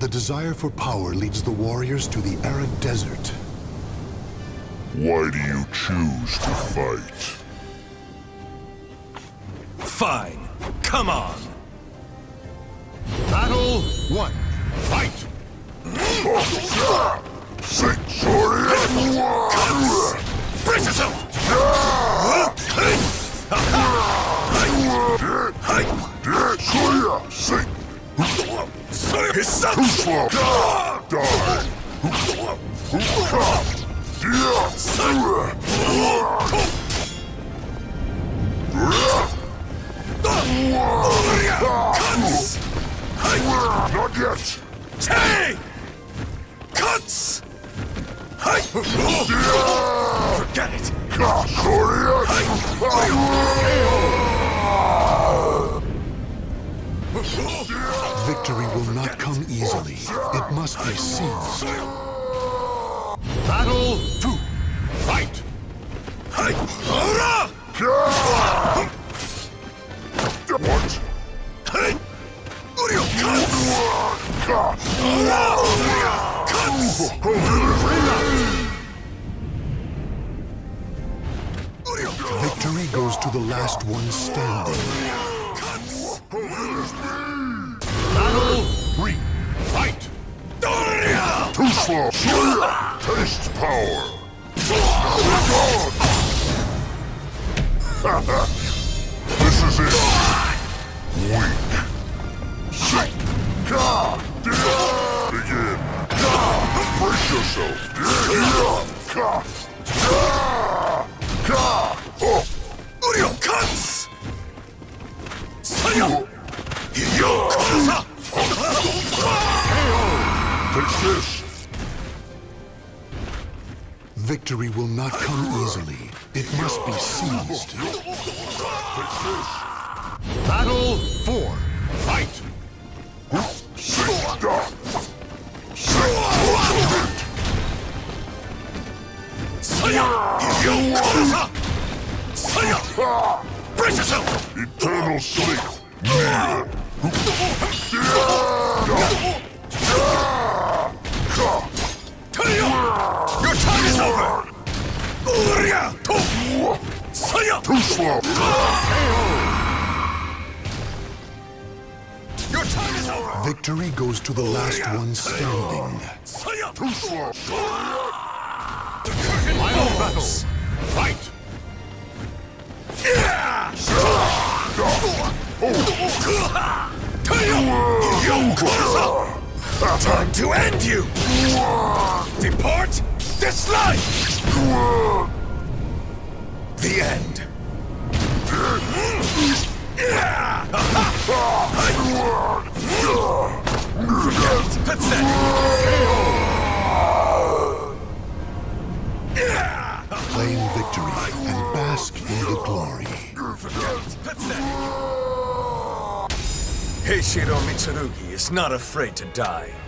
The desire for power leads the warriors to the arid desert. Why do you choose to fight? Fine. Come on. Battle 1. Fight! Sing, sorry! Brace yourself! Sing! His son! Too slow! Die! Not yet! Tay! Cuts! Forget it! Victory will not come easily. It must be seized. Battle 2. Fight! What? Victory goes to the last one standing. Battle 3. Fight! Too slow! Taste power! This is it! Weak! Sick! Begin! Brace yourself! Cuts! Take this! Victory will not come easily. It must be seized. Battle 4. Fight! Brace yourself! Eternal sleep! Your time is over! Too slow! Your time is over! Victory goes to the last one standing. Too slow! Final battle! Fight! Time to end you! Depart this life! The end. Claim victory and bask in the glory. Heishiro MITSURUGI is not afraid to die.